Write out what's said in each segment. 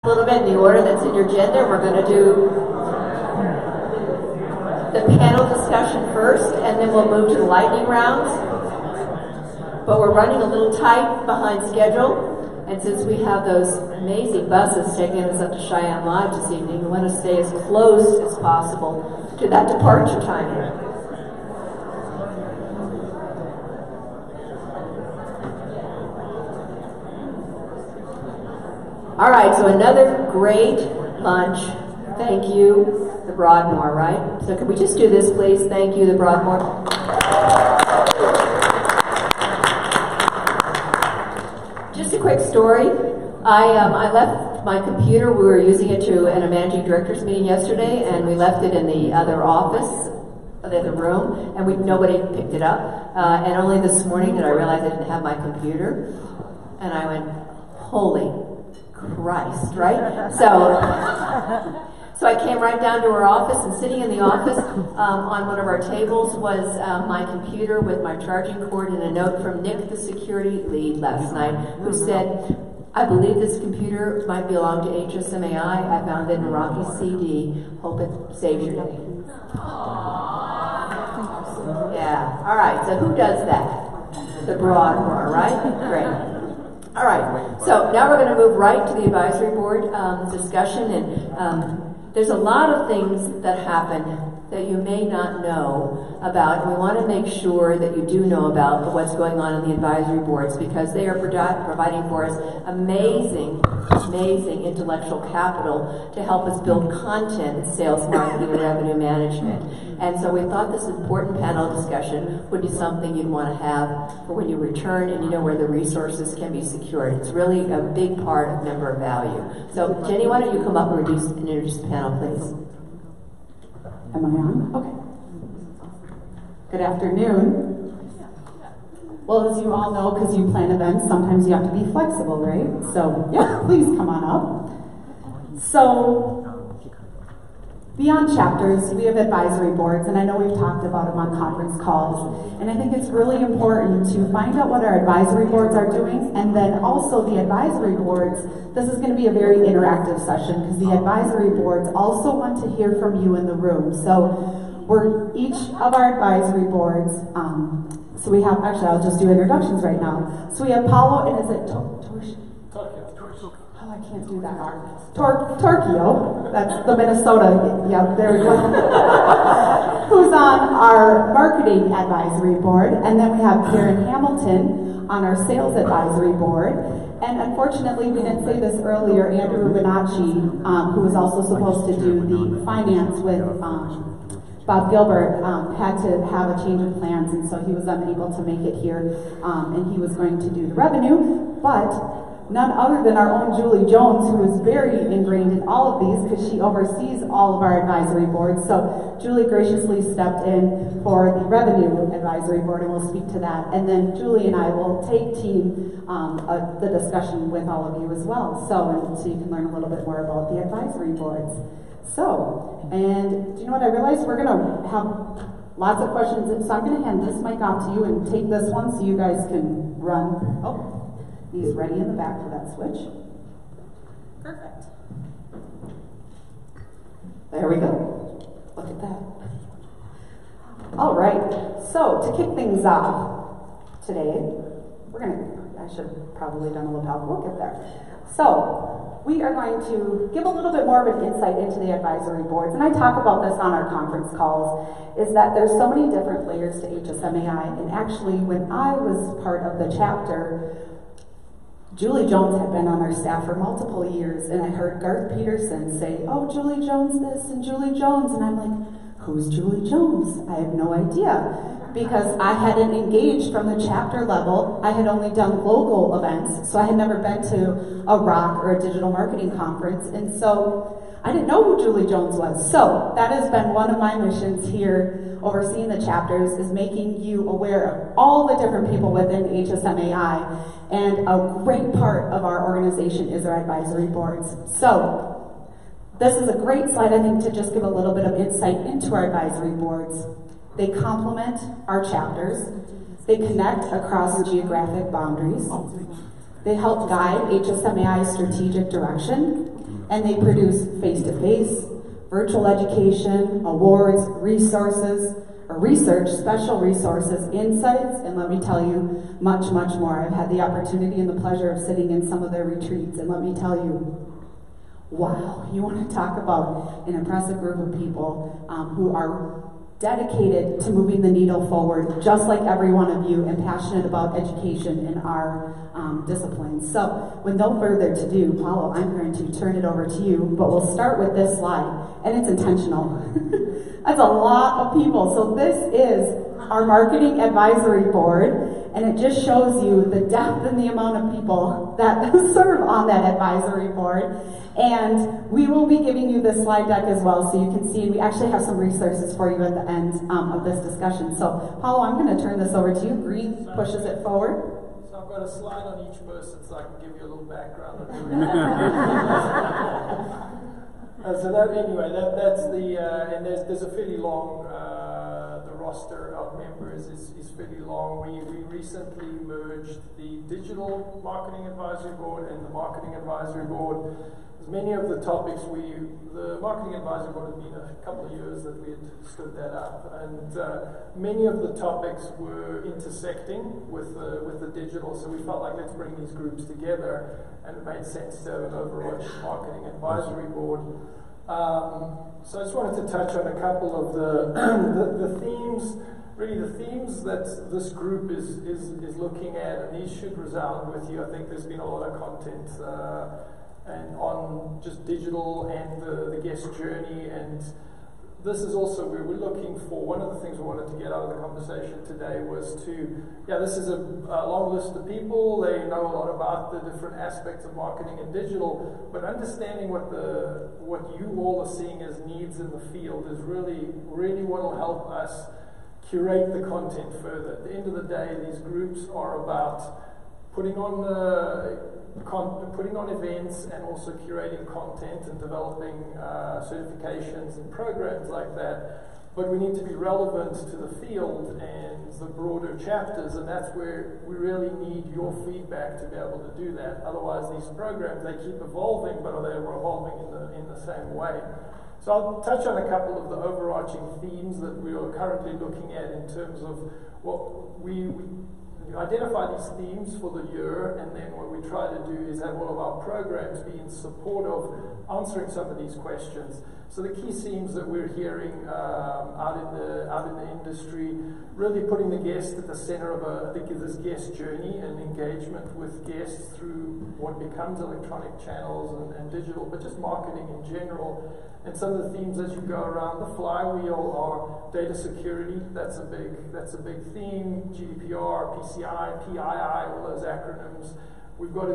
A little bit in the order that's in your agenda. We're going to do the panel discussion first, and then we'll move to the lightning rounds. But we're running a little tight behind schedule, and since we have those amazing buses taking us up to Cheyenne Live this evening, we want to stay as close as possible to that departure time. All right, so another great lunch. Thank you, the Broadmoor, right? So can we just do this, please? Thank you, the Broadmoor. Just a quick story. I left my computer. We were using it in a managing directors meeting yesterday, and we left it in the other office, the other room, and nobody picked it up. And only this morning did I realize I didn't have my computer, and I went, holy Christ, right? So I came right down to our office, and sitting in the office on one of our tables was my computer with my charging cord and a note from Nick, the security lead last night, who said, I believe this computer might belong to HSMAI. I found it in a Rocky CD. Hope it saves your day. Yeah, all right, so who does that? The Broadmoor, right? Great. All right, so now we're going to move right to the advisory board discussion, and there's a lot of things that happen that you may not know about, and we want to make sure that you do know about what's going on in the advisory boards, because they are providing for us amazing intellectual capital to help us build content in sales, marketing, and revenue management. And so we thought this important panel discussion would be something you'd want to have for when you return and you know where the resources can be secured. It's really a big part of member value. So Jenny, why don't you come up and introduce the panel, please? Am I on? Okay. Good afternoon. Well, as you all know, because you plan events, sometimes you have to be flexible, right? So, yeah, please come on up. So, beyond chapters, we have advisory boards, and I know we've talked about them on conference calls, and I think it's really important to find out what our advisory boards are doing, and then also the advisory boards. This is going to be a very interactive session, because the advisory boards also want to hear from you in the room. So, each of our advisory boards, so we have, actually I'll just do introductions right now. So we have Paulo, and is it Torquio? Oh, I can't do that. Torquio, that's the Minnesota, yeah, there we go. Who's on our marketing advisory board. And then we have Karen Hamilton on our sales advisory board. And unfortunately, we didn't say this earlier, Andrew Rubinacci, who was also supposed to do the finance with Bob Gilbert, had to have a change of plans, and so he was unable to make it here, and he was going to do the revenue, but none other than our own Julie Jones, who is very ingrained in all of these because she oversees all of our advisory boards. So Julie graciously stepped in for the revenue advisory board, and we'll speak to that. And then Julie and I will take team the discussion with all of you as well, so you can learn a little bit more about the advisory boards. So, and do you know what I realized? We're going to have lots of questions, and so I'm going to hand this mic off to you and take this one so you guys can run. Oh, he's ready in the back for that switch. Perfect. There we go. Look at that. All right, so to kick things off today, I should have probably done a lapel, we'll get there. So, we are going to give a little bit more of an insight into the advisory boards, and I talk about this on our conference calls, is that there's so many different layers to HSMAI, and actually when I was part of the chapter, Julie Jones had been on our staff for multiple years, and I heard Garth Peterson say, oh, Julie Jones this and Julie Jones, and I'm like, who's Julie Jones? I have no idea. Because I hadn't engaged from the chapter level. I had only done local events, so I had never been to a ROC or a digital marketing conference, and so I didn't know who Julie Jones was. So that has been one of my missions here, overseeing the chapters, is making you aware of all the different people within HSMAI, and a great part of our organization is our advisory boards. So this is a great slide, I think, to just give a little bit of insight into our advisory boards. They complement our chapters. They connect across geographic boundaries. They help guide HSMAI's strategic direction. And they produce face-to-face, virtual education, awards, resources, or research, special resources, insights, and let me tell you, much, much more. I've had the opportunity and the pleasure of sitting in some of their retreats, and let me tell you, wow, you want to talk about an impressive group of people who are dedicated to moving the needle forward, just like every one of you, and passionate about education in our disciplines. So, with no further ado, Paulo, I'm going to turn it over to you, but we'll start with this slide, and it's intentional. That's a lot of people. So this is our Marketing Advisory Board, and it just shows you the depth and the amount of people that serve on that advisory board. And we will be giving you this slide deck as well, so you can see, and we actually have some resources for you at the end of this discussion. So, Paulo, I'm going to turn this over to you. Green pushes it forward. So I've got a slide on each person so I can give you a little background. That's the, and there's a fairly long, the roster of members is fairly long. We recently merged the Digital Marketing Advisory Board and the Marketing Advisory Board. Many of the topics the Marketing Advisory Board had been a couple of years that we had stood that up, and many of the topics were intersecting with the digital, so we felt like let's bring these groups together, and it made sense to have an overarching Marketing Advisory Board. So I just wanted to touch on a couple of the themes, really the themes that this group is looking at, and these should resound with you. I think there's been a lot of content and on just digital and the guest journey, and this is also where we're looking for. One of the things we wanted to get out of the conversation today was this is a long list of people. They know a lot about the different aspects of marketing and digital, but understanding what you all are seeing as needs in the field is really what will help us curate the content further. At the end of the day, these groups are about putting on events and also curating content and developing certifications and programs like that. But we need to be relevant to the field and the broader chapters, and that's where we really need your feedback to be able to do that. Otherwise, these programs, they keep evolving, but are they evolving in the same way? So I'll touch on a couple of the overarching themes that we are currently looking at in terms of what we identify these themes for the year, and then what we try to do is have all of our programs be in support of answering some of these questions. So the key themes that we're hearing out in the industry, really putting the guest at the center of this guest journey and engagement with guests through what becomes electronic channels and digital, but just marketing in general. And some of the themes as you go around the flywheel are data security. That's a big theme. GDPR, PCI, PII, all those acronyms. We've got to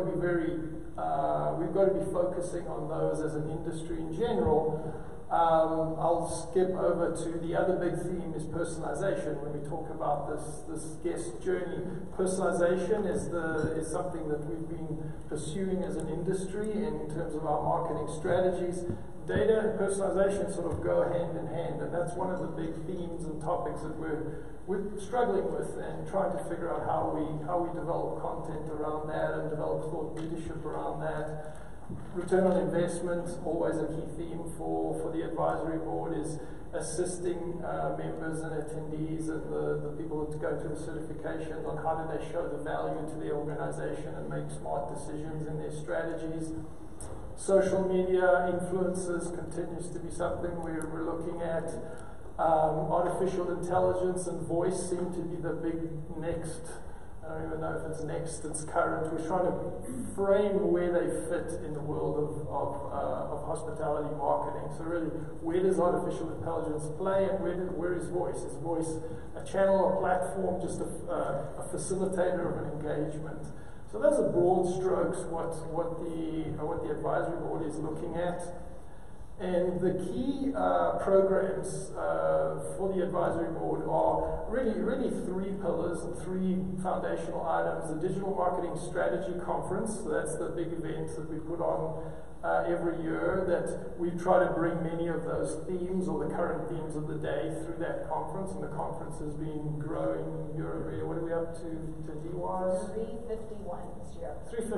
be focusing on those as an industry in general. I'll skip over to the other big theme is personalization. When we talk about this guest journey, personalization is something that we've been pursuing as an industry in terms of our marketing strategies. Data and personalization sort of go hand in hand, and that's one of the big themes and topics that we're struggling with and trying to figure out how we develop content around that and develop thought leadership around that. Return on investment, always a key theme for the advisory board, is assisting members and attendees and the people that go through the certification on how do they show the value to the organization and make smart decisions in their strategies. Social media influencers continues to be something we're looking at. Artificial intelligence and voice seem to be the big next. I don't even know if it's next, it's current. We're trying to frame where they fit in the world of hospitality marketing. So really, where does artificial intelligence play, and where is voice? Is voice a channel or platform, just a facilitator of an engagement? So those are broad strokes what the advisory board is looking at. And the key programs for the advisory board are really three pillars and three foundational items. The Digital Marketing Strategy Conference, so that's the big event that we put on every year, that we try to bring many of those themes or the current themes of the day through that conference, and the conference has been growing year over year. What are we up to D-wise? 351 this year.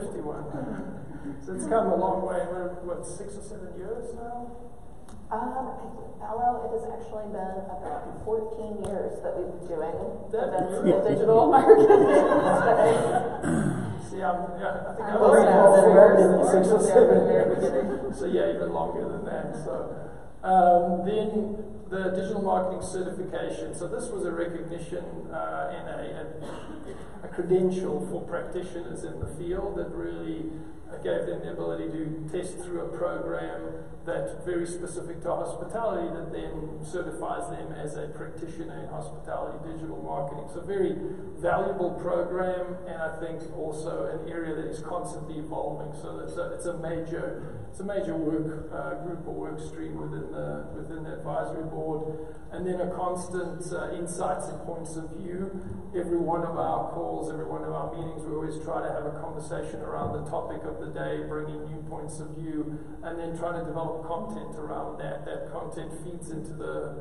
351. So it's come a long way. We're, what, 6 or 7 years now? Paolo, it has actually been about 14 years that we've been doing That events really? in digital marketing space. See, I think I'm I was older involved than 6 or yours. 7 Very years. beginning. So yeah, even longer than that. So then the digital marketing certification. So this was a recognition and a credential for practitioners in the field that really gave them the ability to test through a program that's very specific to hospitality, that then certifies them as a practitioner in hospitality digital marketing. So very valuable program, and I think also an area that is constantly evolving. So it's a major work group or work stream within the advisory board, and then a constant insights and points of view. Every one of our calls, every one of our meetings, we always try to have a conversation around the topic of the day, bringing new points of view, and then trying to develop content around that. That content feeds into the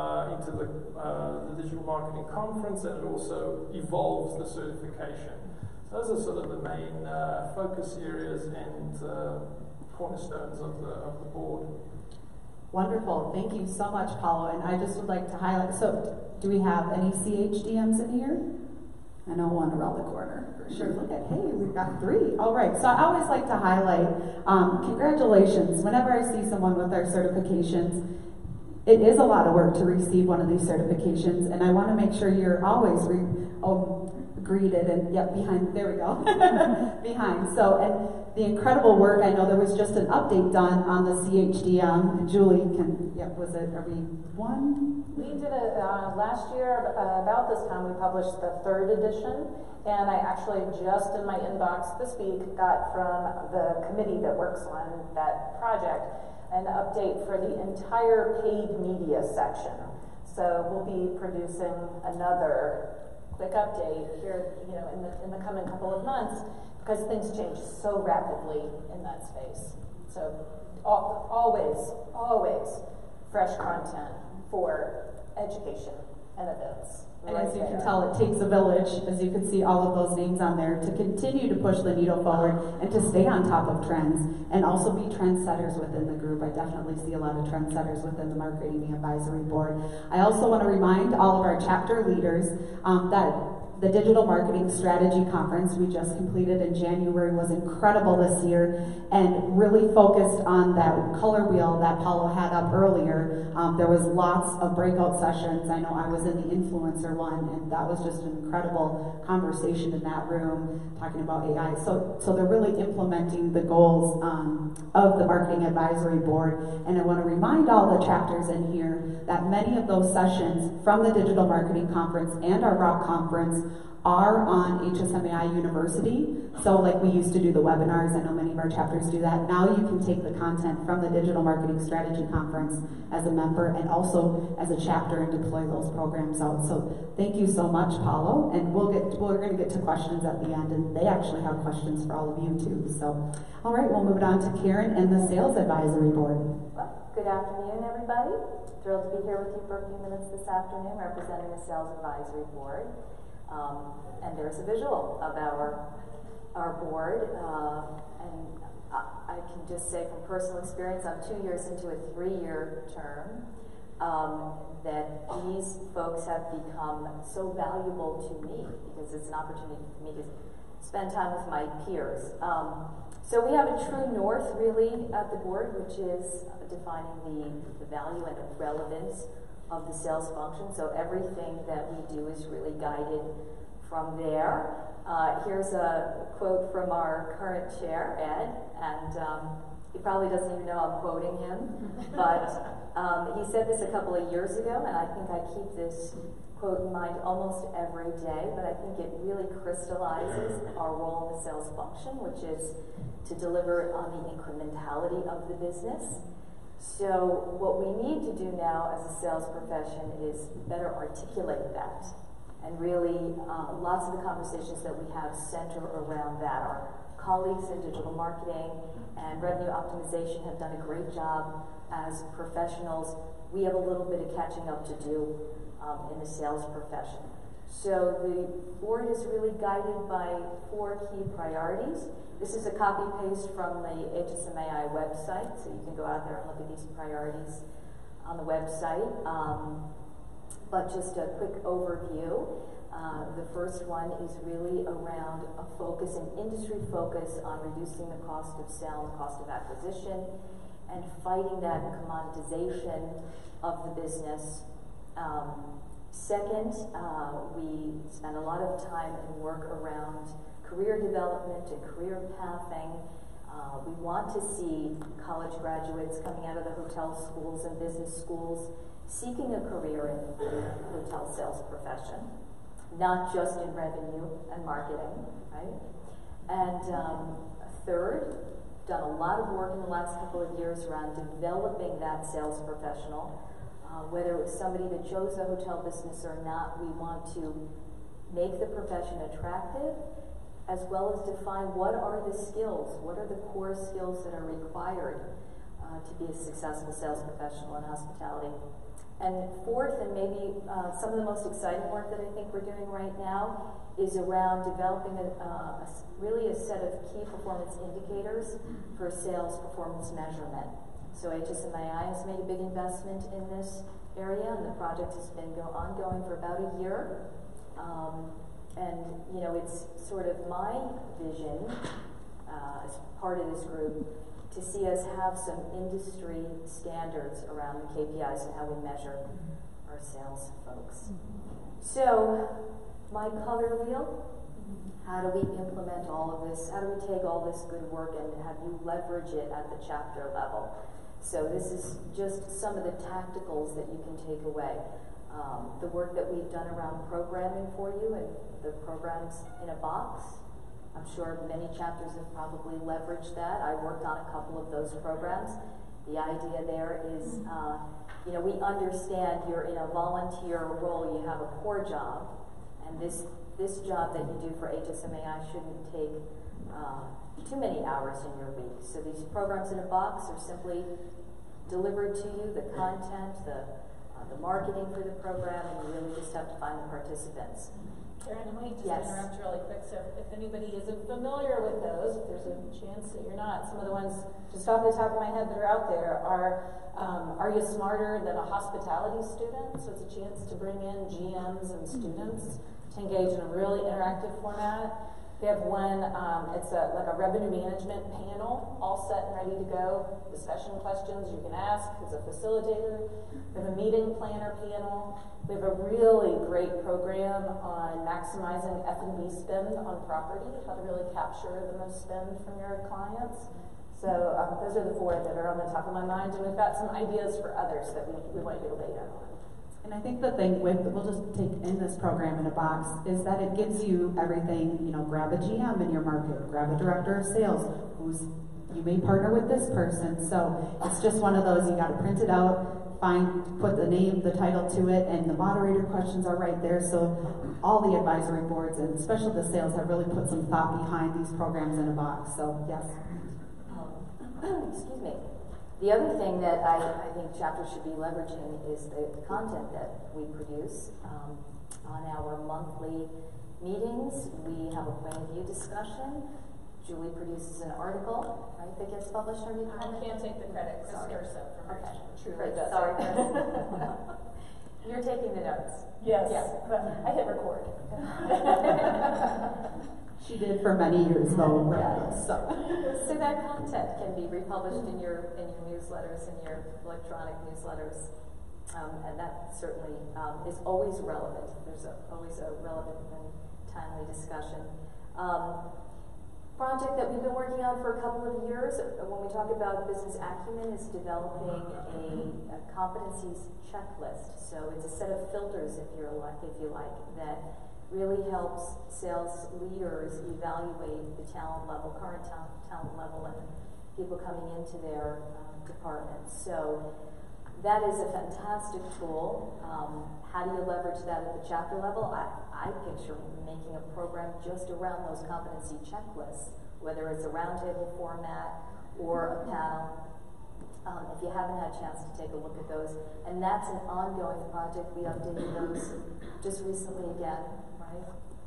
digital marketing conference, and it also evolves the certification. So those are sort of the main focus areas and cornerstones of the board. Wonderful. Thank you so much, Paolo. And I just would like to highlight, so do we have any CHDMs in here? I know one around the corner for sure. Look at, hey, we've got 3. All right. So I always like to highlight, congratulations. Whenever I see someone with our certifications, it is a lot of work to receive one of these certifications, and I want to make sure you're always greeted and behind. There we go, behind. So, and the incredible work. I know there was just an update done on the CHDM. Julie can. Was it? Are we one? We did it last year. About this time, we published the 3rd edition, and I actually just in my inbox this week got from the committee that works on that project an update for the entire paid media section. So we'll be producing another quick update here, in the coming couple of months, because things change so rapidly in that space. So always fresh content for education and events. And as you can tell, it takes a village, as you can see all of those names on there, to continue to push the needle forward and to stay on top of trends and also be trendsetters within the group. I definitely see a lot of trendsetters within the Marketing Advisory Board. I also want to remind all of our chapter leaders that the Digital Marketing Strategy Conference we just completed in January was incredible this year and really focused on that color wheel that Paolo had up earlier. There was lots of breakout sessions. I know I was in the influencer one, and that was just an incredible conversation in that room talking about AI. So they're really implementing the goals of the Marketing Advisory Board. And I want to remind all the chapters in here that many of those sessions from the Digital Marketing Conference and our ROC Conference are on HSMAI University. So like we used to do the webinars, I know many of our chapters do that. Now you can take the content from the Digital Marketing Strategy Conference as a member and also as a chapter and deploy those programs out. So thank you so much, Paolo. And we're going to get to questions at the end, and they actually have questions for all of you too. So, all right, we'll move it on to Karen and the Sales Advisory Board. Well, good afternoon, everybody. Thrilled to be here with you for a few minutes this afternoon representing the Sales Advisory Board. And there's a visual of our board, and I can just say from personal experience, I'm 2 years into a 3-year term, that these folks have become so valuable to me because it's an opportunity for me to spend time with my peers. So we have a true north really at the board, which is defining the value and the relevance of the sales function. So everything that we do is really guided from there. Here's a quote from our current chair, Ed, and he probably doesn't even know I'm quoting him, but he said this a couple of years ago, and I think I keep this quote in mind almost every day, but I think it really crystallizes our role in the sales function, which is to deliver on the incrementality of the business. So what we need to do now as a sales profession is better articulate that. And really, lots of the conversations that we have center around that. Our colleagues in digital marketing and revenue optimization have done a great job as professionals. We have a little bit of catching up to do in the sales profession. So the board is really guided by 4 key priorities. This is a copy-paste from the HSMAI website, so you can go out there and look at these priorities on the website. But just a quick overview. The first one is really around a focus, an industry focus on reducing the cost of sale and the cost of acquisition, and fighting that commoditization of the business. Second, we spend a lot of time and work around career development and career pathing. We want to see college graduates coming out of the hotel schools and business schools seeking a career in the hotel sales profession, not just in revenue and marketing, right? And third, done a lot of work in the last couple of years around developing that sales professional. Whether it was somebody that chose the hotel business or not, we want to make the profession attractive, as well as define what are the skills, what are the core skills that are required to be a successful sales professional in hospitality. And fourth, and maybe some of the most exciting work that I think we're doing right now, is around developing really a set of key performance indicators for sales performance measurement. So HSMAI has made a big investment in this area, and the project has been ongoing for about a year. And you know, it's sort of my vision as part of this group to see us have some industry standards around the KPIs and how we measure our sales folks. So, my color wheel, how do we implement all of this? How do we take all this good work and have you leverage it at the chapter level? So this is just some of the tacticals that you can take away. The work that we've done around programming for you and the programs in a box. I'm sure many chapters have probably leveraged that. I worked on a couple of those programs. The idea there is, you know, we understand you're in a volunteer role, you have a core job, and this job that you do for HSMAI shouldn't take too many hours in your week. So these programs in a box are simply delivered to you, the content, the marketing for the program, and you really just have to find the participants. Karen, I might just Yes. interrupt really quick. So if anybody isn't familiar with those, if there's a chance that you're not, some of the ones just off the top of my head that are out there are you smarter than a hospitality student? So it's a chance to bring in GMs and students to engage in a really interactive format. We have one, it's like a revenue management panel, all set and ready to go. Discussion questions you can ask as a facilitator. We have a meeting planner panel. We have a really great program on maximizing F&B spend on property, how to really capture the most spend from your clients. So those are the 4 that are on the top of my mind, and we've got some ideas for others that we want you to weigh in on. And I think the thing with, we'll just take in this program in a box, is that it gives you everything, you know, grab a GM in your market, grab a director of sales, you may partner with this person. So it's just one of those, you gotta print it out, put the name, the title to it, and the moderator questions are right there. So all the advisory boards, and especially the sales, have really put some thought behind these programs in a box. So yes. Excuse me. The other thing that I think chapters should be leveraging is the content that we produce. On our monthly meetings, we have a point of view discussion. Julie produces an article, right, that gets published every I can't take the credit because Sarah from Okay. truly Great. does. Sorry. You're taking the notes. Yes. Yeah. But I hit record. She did for many years though. So that content can be republished in your newsletters, in your electronic newsletters, and that certainly is always relevant. There's always a relevant and timely discussion. Project that we've been working on for a couple of years, when we talk about business acumen, is developing a competencies checklist. So it's a set of filters, if you like, that really helps sales leaders evaluate the talent level, current talent level, and people coming into their departments. So that is a fantastic tool. How do you leverage that at the chapter level? I picture making a program just around those competency checklists, whether it's a roundtable format or a panel. If you haven't had a chance to take a look at those, and that's an ongoing project. We updated those just recently again, right?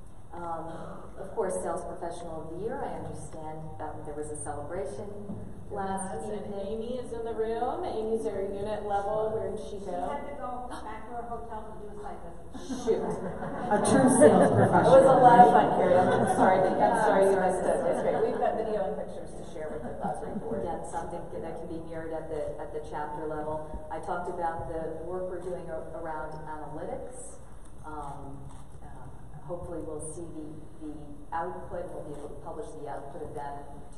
Of course, Sales Professional of the Year. I understand that there was a celebration last And evening. Amy is in the room. Amy's our unit level. Where did she She go? had to go back to her hotel to do a site visit. Shoot. A true sales It professional. was a lot of fun, Carrie. I'm sorry you missed it. It's great. We've got video and pictures to share with the advisory board. Again, something that can be mirrored at the chapter level. I talked about the work we're doing around analytics. Hopefully we'll see the output, we'll be able to publish the output of that in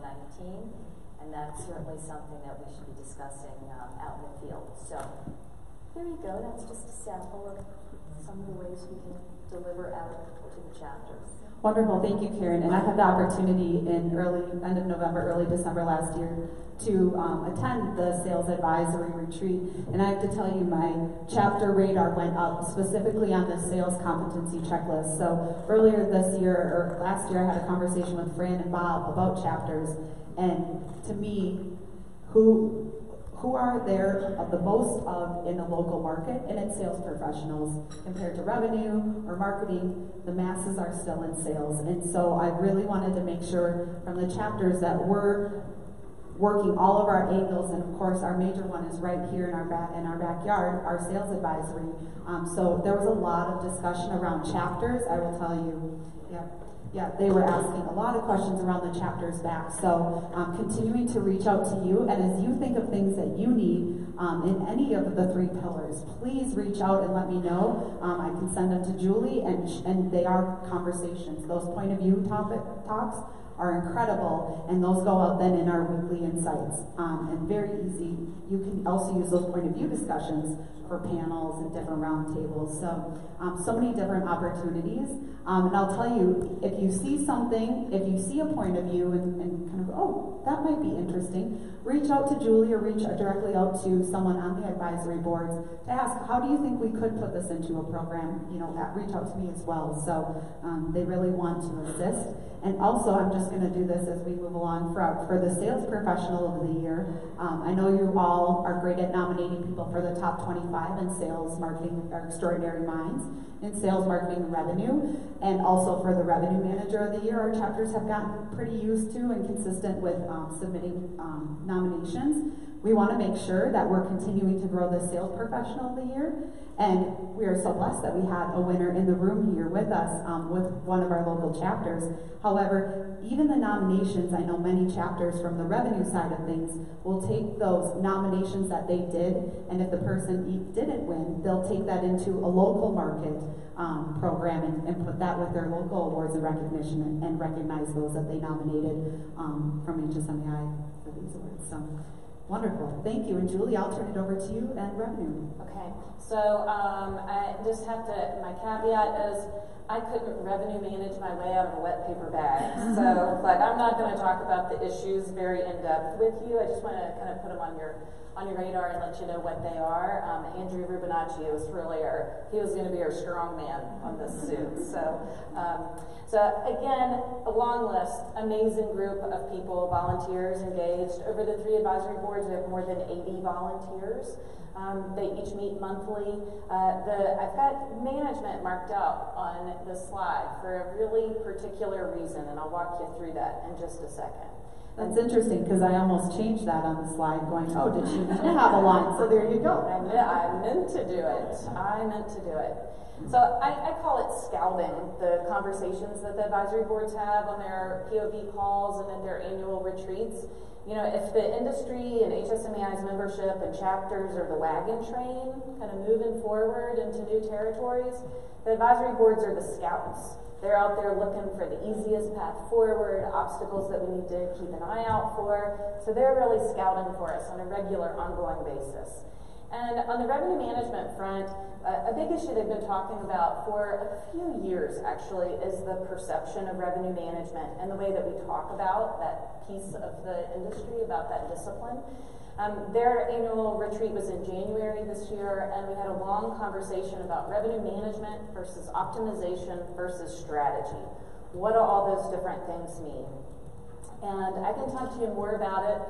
2019, and that's certainly something that we should be discussing out in the field. So there you go, that's just a sample of some of the ways we can deliver out to the chapters. Wonderful, thank you, Karen. And I had the opportunity in end of November, early December last year to attend the sales advisory retreat. And I have to tell you, my chapter radar went up specifically on the sales competency checklist. So earlier this year, or last year, I had a conversation with Fran and Bob about chapters. And to me, who are there the most of in the local market, and it's sales professionals compared to revenue or marketing. The masses are still in sales, and so I really wanted to make sure from the chapters that we're working all of our angles, and of course our major one is right here in our backyard, our sales advisory. So there was a lot of discussion around chapters. I will tell you, yeah, they were asking a lot of questions around the chapters back. So continuing to reach out to you, and as you think of things that you need in any of the 3 pillars, please reach out and let me know. I can send them to Julie, and they are conversations. Those point of view talks are incredible, and those go out then in our weekly insights. And very easy. You can also use those point of view discussions for panels and different round tables. So many different opportunities. And I'll tell you, if you see something, if you see a point of view and kind of, oh, that might be interesting, reach out to Julie or reach directly out to someone on the advisory boards to ask, how do you think we could put this into a program? Reach out to me as well. So they really want to assist. And also, I'm just going to do this as we move along for the Sales Professional of the Year. I know you all are great at nominating people for the top 25 in sales, marketing, or extraordinary minds in sales, marketing, and revenue. And also for the Revenue Manager of the Year, our chapters have gotten pretty used to and consistent with submitting nominations. We want to make sure that we're continuing to grow the Sales Professional of the Year. And we are so blessed that we had a winner in the room here with us with one of our local chapters. However, even the nominations, I know many chapters from the revenue side of things will take those nominations that they did, and if the person didn't win, they'll take that into a local market program and put that with their local awards and recognition and recognize those that they nominated from HSMEI for these awards. So wonderful. Thank you. And Julie, I'll turn it over to you and revenue. Okay, so I just have to, my caveat is I couldn't revenue manage my way out of a wet paper bag. So, I'm not going to talk about the issues very in depth with you. I just want to kind of put them on your radar and let you know what they are. Andrew Rubinacci was really he was going to be our strong man on this suit. So again, a long list, amazing group of people, volunteers engaged. Over the 3 advisory boards, we have more than 80 volunteers. They each meet monthly. I've got management marked out on the slide for a really particular reason, and I'll walk you through that in just a second. That's interesting because I almost changed that on the slide going, oh, did she have a line? So there you go. I meant to do it. So I call it scouting, the conversations that the advisory boards have on their POV calls and at their annual retreats. If the industry and HSMEI's membership and chapters are the wagon train, kind of moving forward into new territories, the advisory boards are the scouts. They're out there looking for the easiest path forward, obstacles that we need to keep an eye out for. So they're really scouting for us on a regular, ongoing basis. And on the revenue management front, a big issue they've been talking about for a few years, actually, is the perception of revenue management and the way that we talk about that piece of the industry, about that discipline. Their annual retreat was in January this year, and we had a long conversation about revenue management versus optimization versus strategy. What do all those different things mean? And I can talk to you more about it.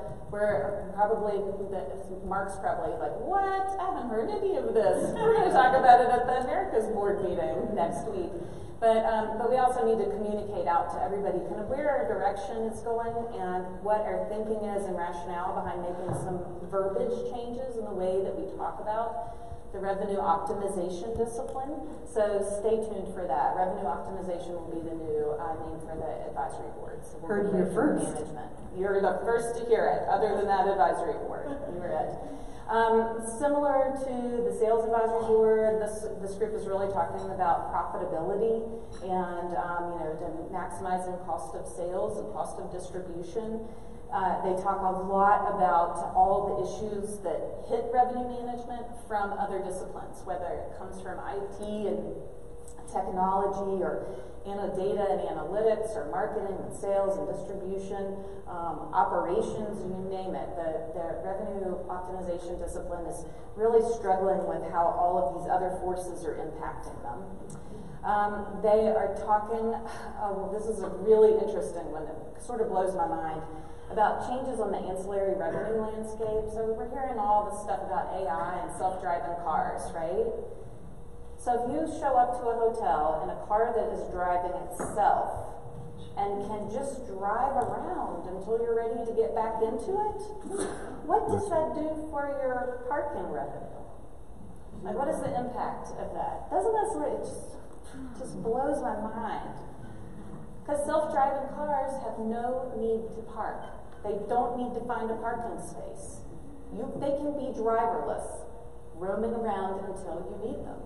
Mark's probably like, what? I haven't heard any of this. We're going to talk about it at the America's board meeting next week. But we also need to communicate out to everybody kind of where our direction is going and what our thinking is and rationale behind making some verbiage changes in the way that we talk about the revenue optimization discipline. So stay tuned for that. Revenue optimization will be the new name for the advisory board. So Heard here first. Management. You're the first to hear it. Other than that advisory board, you're it. Similar to the sales advisory board, this group is really talking about profitability and to maximizing cost of sales and cost of distribution. They talk a lot about all the issues that hit revenue management from other disciplines, whether it comes from IT and technology or data and analytics or marketing and sales and distribution, operations, you name it. The revenue optimization discipline is really struggling with how all of these other forces are impacting them. They are talking, this is a really interesting one, it sort of blows my mind, about changes on the ancillary revenue landscape. So we're hearing all this stuff about AI and self-driving cars, right? So if you show up to a hotel in a car that is driving itself and can just drive around until you're ready to get back into it, what does that do for your parking revenue? Like, what is the impact of that? Doesn't that sort of, it just blows my mind. Because self-driving cars have no need to park. They don't need to find a parking space. They can be driverless, roaming around until you need them.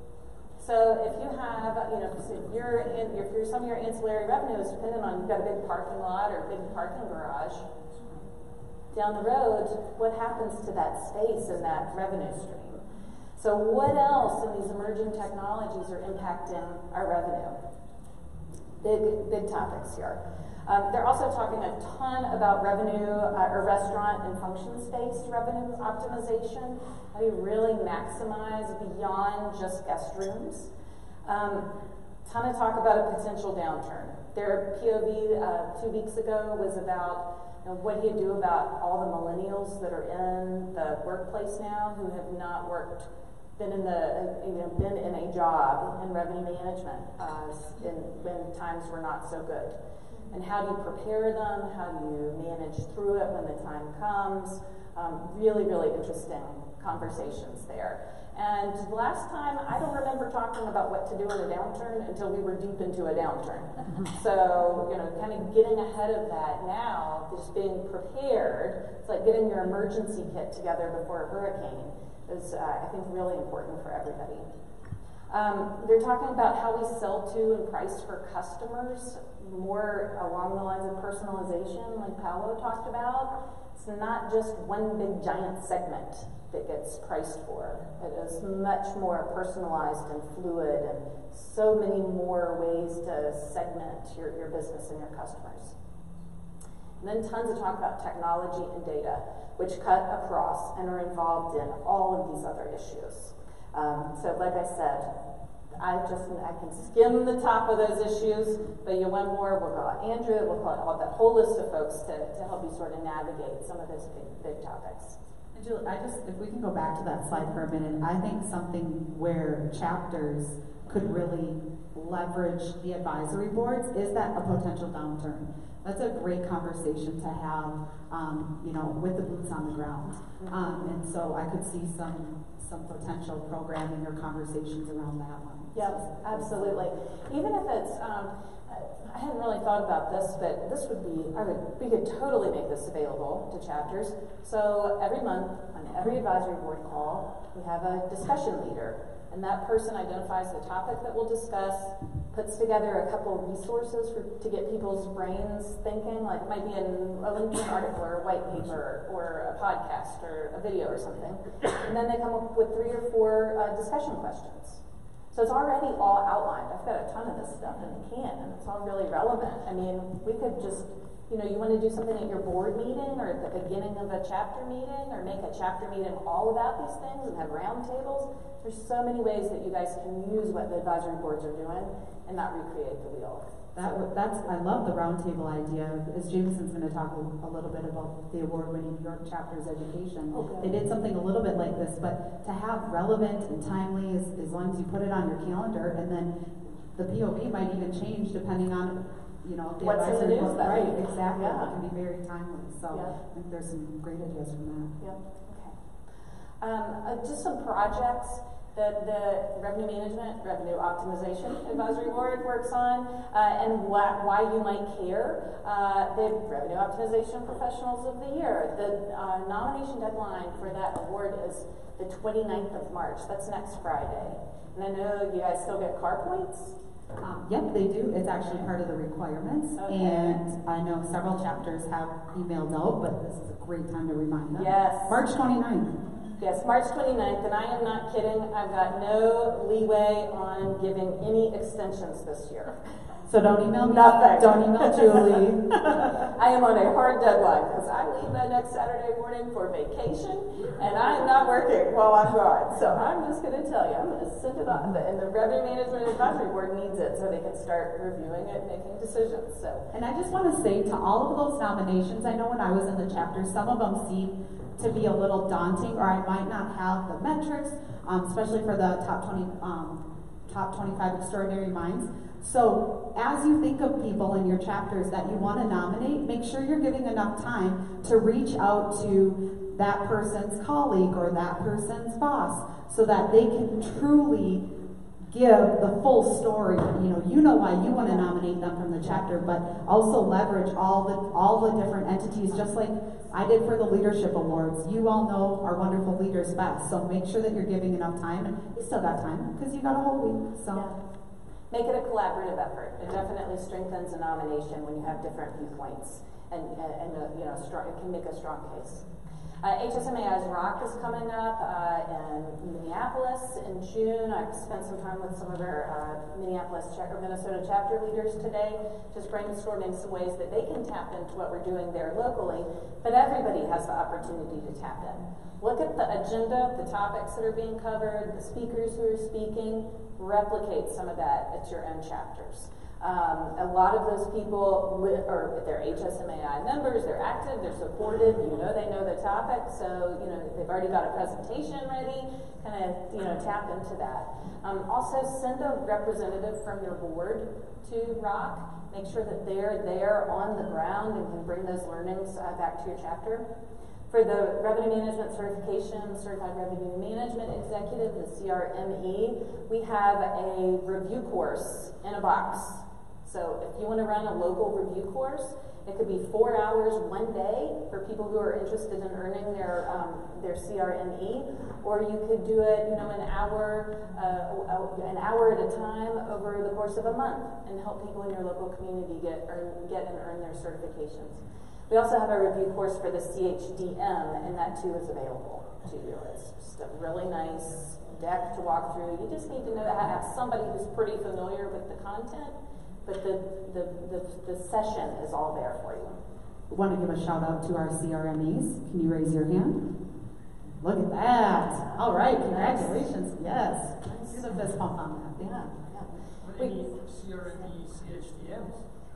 So if you have, if some of your ancillary revenue is dependent on, you've got a big parking lot or a big parking garage, down the road, what happens to that space and that revenue stream? So what else in these emerging technologies are impacting our revenue? Big topics here. They're also talking a ton about revenue or restaurant and function space revenue optimization. How do you really maximize beyond just guest rooms? Ton of talk about a potential downturn. Their POV 2 weeks ago was about what do you do about all the millennials that are in the workplace now who have not been in a job in revenue management when times were not so good. And how do you prepare them? How do you manage through it when the time comes? Really, really interesting conversations there. And last time, I don't remember talking about what to do in a downturn until we were deep into a downturn. So, kind of getting ahead of that now, just being prepared, it's like getting your emergency kit together before a hurricane is, I think, really important for everybody. They're talking about how we sell to and price for customers, more along the lines of personalization, like Paolo talked about. It's not just one big giant segment that gets priced for. It is much more personalized and fluid and so many more ways to segment your business and your customers. And then tons of talk about technology and data, which cut across and are involved in all of these other issues. So like I said, I can skim the top of those issues, but you want more, we'll call it Andrew, we'll call it that whole list of folks to help you sort of navigate some of those big topics. And Julie, if we can go back to that slide for a minute, I think something where chapters could really leverage the advisory boards is that a potential downturn. That's a great conversation to have, with the boots on the ground. And so I could see some potential programming or conversations around that one. Yep, absolutely. Even if it's, I hadn't really thought about this, but this would be, we could totally make this available to chapters. So every month, on every advisory board call, we have a discussion leader. And that person identifies the topic that we'll discuss, puts together a couple of resources to get people's brains thinking, like it might be a LinkedIn article or a white paper or a podcast or a video or something. And then they come up with 3 or 4 discussion questions. So it's already all outlined. I've got a ton of this stuff in the can, and it's all really relevant. I mean, we could just, you want to do something at your board meeting or at the beginning of a chapter meeting or make a chapter meeting all about these things and have round tables. There's so many ways that you guys can use what the advisory boards are doing and not recreate the wheel. I love the roundtable idea. As Jameson's going to talk a little bit about the award-winning New York chapter's education. Okay. They did something a little bit like this, but to have relevant and timely, as long as you put it on your calendar, and then the POP might even change depending on, you know, the What's in the advisory news board. that Right, week. exactly. Yeah. It can be very timely. So Yeah. I think there's some great ideas from that. Yep, okay. Just some projects that the Revenue Management, Revenue Optimization Advisory Board works on, and why you might care. The Revenue Optimization Professionals of the Year. The nomination deadline for that award is the 29th of March. That's next Friday. And I know you guys still get car points. Yep, they do. It's actually part of the requirements. Okay. And I know several chapters have emailed out, but this is a great time to remind them. Yes. March 29th. Yes, March 29th, and I am not kidding. I've got no leeway on giving any extensions this year. So don't email me. Nothing. Don't email Julie. I am on a hard deadline because I leave that next Saturday morning for vacation, and I am not working while I'm gone. So I'm just going to tell you, I'm going to send it on. And the Revenue Management Advisory Board needs it so they can start reviewing it and making decisions. So. And I just want to say to all of those nominations, I know when I was in the chapter, some of them seem to be a little daunting, or I might not have the metrics, especially for the top 25 extraordinary minds. So as you think of people in your chapters that you want to nominate, make sure you're giving enough time to reach out to that person's colleague or that person's boss so that they can truly give the full story. You know why you want to nominate them from the chapter, but also leverage all the different entities, just like I did for the leadership awards. You all know our wonderful leaders best, so make sure that you're giving enough time, and you still got time because you got a whole week. So. Yeah. Make it a collaborative effort. It definitely strengthens a nomination when you have different viewpoints, and it can make a strong case. HSMAI's Rock is coming up in Minneapolis in June. I've spent some time with some of our Minnesota chapter leaders today, just brainstorming some ways that they can tap into what we're doing there locally, but everybody has the opportunity to tap in. Look at the agenda, the topics that are being covered, the speakers who are speaking, replicate some of that at your own chapters. A lot of those people, they're HSMAI members, they're active, they're supported, they know the topic, so, they've already got a presentation ready, tap into that. Also, send a representative from your board to ROC. Make sure that they're there on the ground and can bring those learnings back to your chapter. For the Revenue Management Certification, Certified Revenue Management Executive, the CRME, we have a review course in a box. So if you want to run a local review course, it could be 4 hours one day for people who are interested in earning their CRME, or you could do it, an hour at a time over the course of a month, and help people in your local community get and earn their certifications. We also have a review course for the CHDM, and that too is available to you. It's just a really nice deck to walk through. You just need to know how to have somebody who's pretty familiar with the content, but the session is all there for you. I want to give a shout out to our CRMEs. Can you raise your hand? Look at that. All right, congratulations. Yes. Here's a fist pump on that. Yeah. Any CRME CHDMs?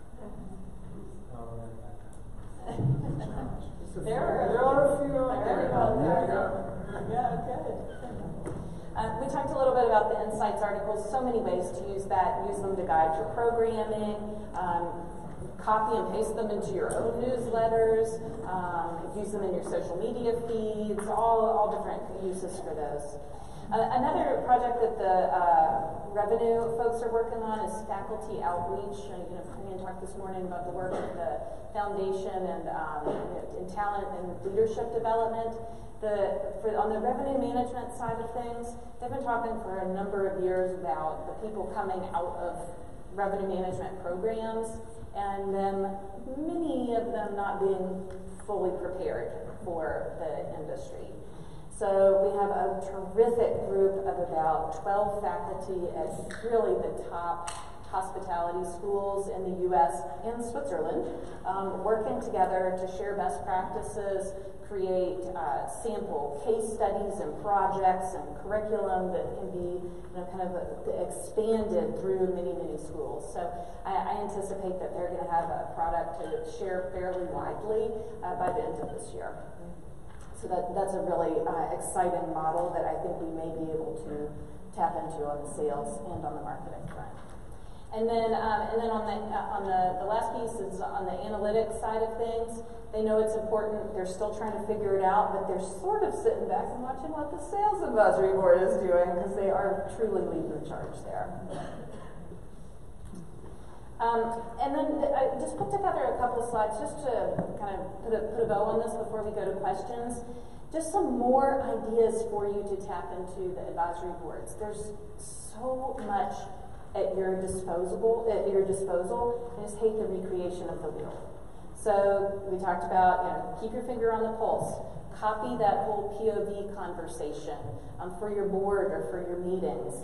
There are a few out there. Yeah, good. We talked a little bit about the Insights articles. So many ways to use that. Use them to guide your programming. Copy and paste them into your own newsletters. Use them in your social media feeds. All different uses for those. Another project that the revenue folks are working on is faculty outreach. Ian talked this morning about the work of the foundation and in talent and leadership development. On the revenue management side of things, they've been talking for a number of years about the people coming out of revenue management programs, and then many of them not being fully prepared for the industry. So we have a terrific group of about 12 faculty at really the top hospitality schools in the U.S. and Switzerland, working together to share best practices, create sample case studies and projects and curriculum that can be kind of expanded through many, many schools. So I anticipate that they're going to have a product to share fairly widely by the end of this year. So that's a really exciting model that I think we may be able to tap into on the sales and on the marketing front. And then on the last piece is on the analytics side of things. They know it's important. They're still trying to figure it out, but they're sort of sitting back and watching what the sales advisory board is doing because they are truly leading the charge there. And then I just put together a couple of slides just to kind of put a bow on this before we go to questions. Just some more ideas for you to tap into the advisory boards. There's so much at your disposal. I just hate the recreation of the wheel. So we talked about, keep your finger on the pulse. Copy that whole POV conversation for your board or for your meetings.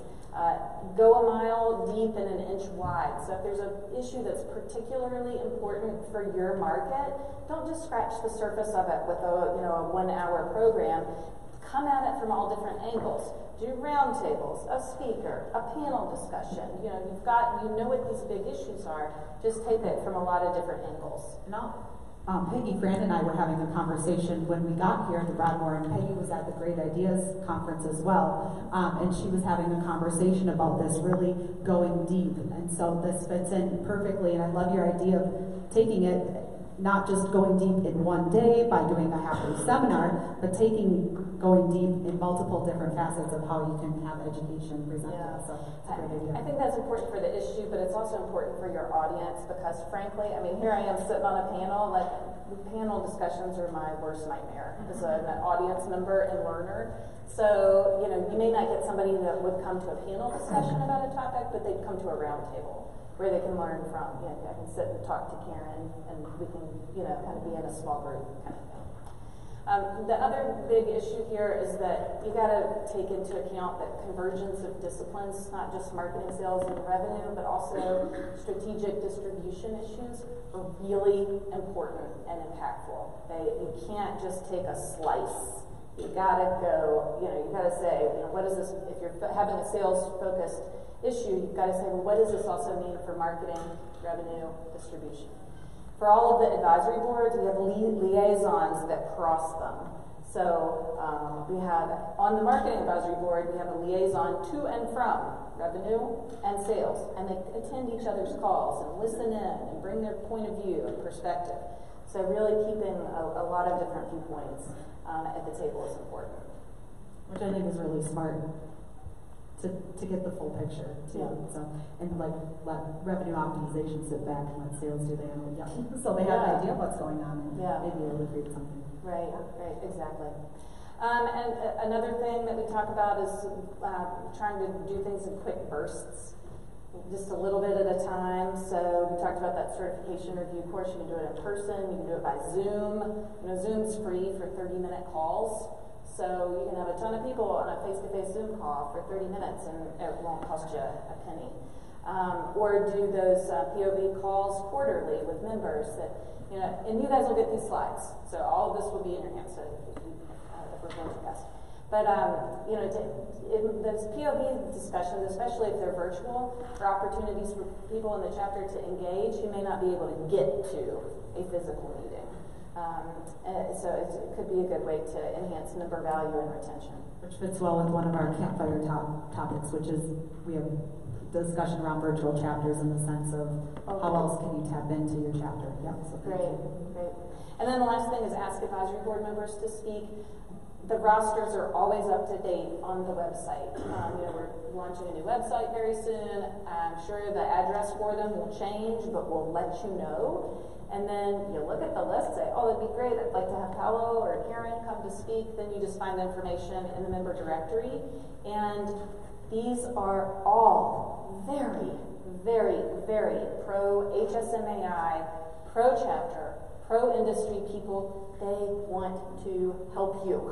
Go a mile deep and an inch wide. So if there's an issue that's particularly important for your market, don't just scratch the surface of it with a 1-hour program. Come at it from all different angles. Do roundtables, a speaker, a panel discussion. You know what these big issues are. Just take it from a lot of different angles. Peggy, Fran, and I were having a conversation when we got here to Broadmoor, and Peggy was at the Great Ideas Conference as well, and she was having a conversation about this, really going deep. And so this fits in perfectly, and I love your idea of taking it, not just going deep in one day by doing a half-day seminar, but going deep in multiple different facets of how you can have education presented. Yeah. So it's a great idea. I think that's important for the issue, but it's also important for your audience because, frankly, here I am sitting on a panel. Panel discussions are my worst nightmare as an audience member and learner. So, you may not get somebody that would come to a panel discussion about a topic, but they'd come to a round table where they can learn from. I can sit and talk to Karen, and we can, kind of be in a small group kind of thing. The other big issue here is that you got to take into account that convergence of disciplines, not just marketing, sales, and revenue, but also strategic distribution issues are really important and impactful. You can't just take a slice. You got to go, you got to say, what is this? If you're having a sales-focused issue, you've got to say, well, what does this also mean for marketing, revenue, distribution? For all of the advisory boards, we have liaisons that cross them. So we have, on the marketing advisory board, we have a liaison to and from revenue and sales. And they attend each other's calls and listen in and bring their point of view and perspective. So really keeping a lot of different viewpoints at the table is important. Which I think is really smart. To get the full picture too. Yeah. So let revenue optimization sit back and let sales do the analytics. So they have an idea of what's going on and maybe able to create something. Right, exactly. And another thing that we talk about is trying to do things in quick bursts, just a little bit at a time. So we talked about that certification review course. You can do it in person, you can do it by Zoom. Zoom's free for 30-minute calls. So you can have a ton of people on a face-to-face Zoom call for 30 minutes and it won't cost you a penny. Or do those POV calls quarterly with members that, and you guys will get these slides. So all of this will be in your hands if we're going to test. But, those POV discussions, especially if they're virtual, are opportunities for people in the chapter to engage who may not be able to get to a physical meeting. So it could be a good way to enhance member value and retention. Which fits well with one of our campfire topics, which is we have discussion around virtual chapters in the sense of how else can you tap into your chapter. Yeah, so great. And then the last thing is ask advisory board members to speak. The rosters are always up to date on the website. We're launching a new website very soon. I'm sure the address for them will change, but we'll let you know. And then you look at the list, say, oh, that'd be great. I'd like to have Paolo or Karen come to speak. Then you just find the information in the member directory. And these are all very, very, very pro-HSMAI, pro-chapter, pro-industry people. They want to help you.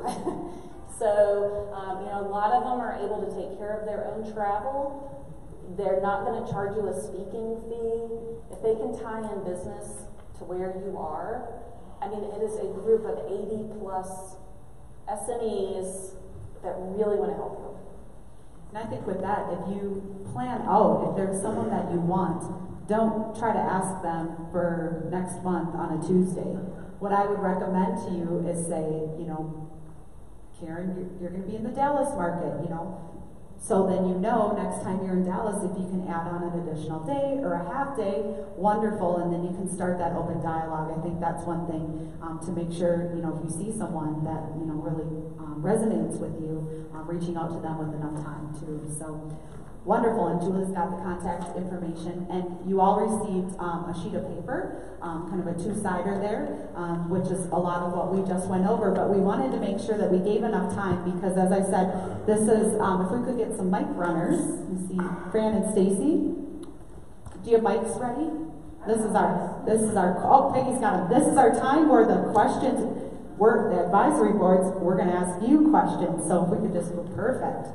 So, a lot of them are able to take care of their own travel. They're not going to charge you a speaking fee. If they can tie in business to where you are, mean, it is a group of 80 plus SMEs that really want to help you. And I think with that, if you plan out, if there's someone that you want, don't try to ask them for next month on a Tuesday. What I would recommend to you is say, Karen, you're going to be in the Dallas market, So then next time you're in Dallas, if you can add on an additional day or a half day, wonderful, and then you can start that open dialogue. I think that's one thing to make sure, if you see someone that, really resonates with you, reaching out to them with enough time too. So wonderful, and Julie's got the contact information, and you all received a sheet of paper, kind of a two-sider there, which is a lot of what we just went over, but we wanted to make sure that we gave enough time, because as I said, this is, if we could get some mic runners, you see Fran and Stacy, do you have mics ready? This is our, oh, Peggy's got them. This is our time where the questions, the advisory boards, we're going to ask you questions, so if we could just go perfect.